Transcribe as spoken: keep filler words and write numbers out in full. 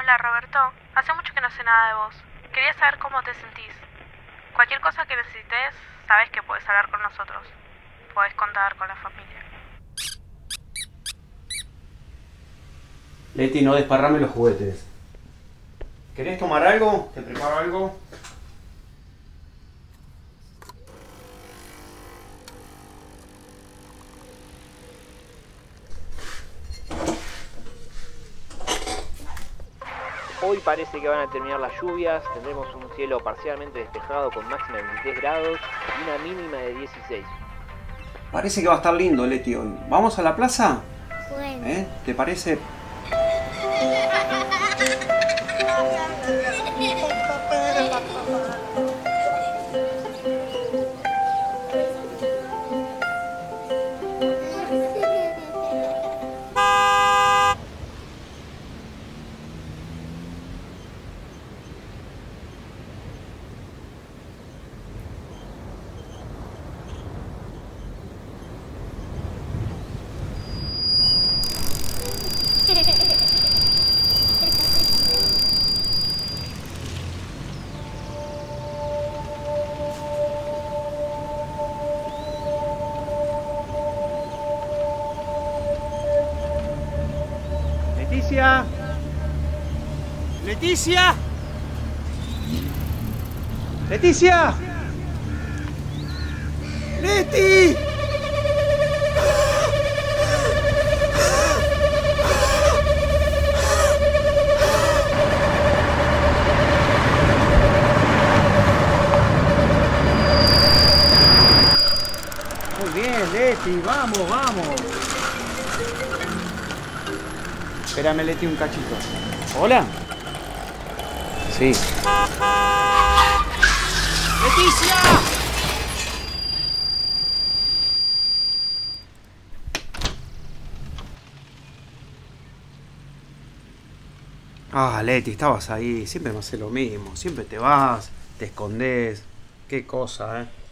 Hola Roberto, hace mucho que no sé nada de vos. Quería saber cómo te sentís. Cualquier cosa que necesites, sabes que podés hablar con nosotros. Podés contar con la familia. Leti, no desparrame los juguetes. ¿Querés tomar algo? ¿Te preparo algo? Hoy parece que van a terminar las lluvias, tendremos un cielo parcialmente despejado con máxima de veintitrés grados y una mínima de dieciséis. Parece que va a estar lindo, Leti, hoy. ¿Vamos a la plaza? Bueno. ¿Eh? ¿Te parece? Leticia. Leticia. Leticia. Leti. Muy bien, Leti, vamos, vamos. Espérame, Leti, un cachito. ¿Hola? Sí. ¡Leticia! Ah, Leti, estabas ahí. Siempre me haces lo mismo. Siempre te vas, te escondés. Qué cosa, ¿eh?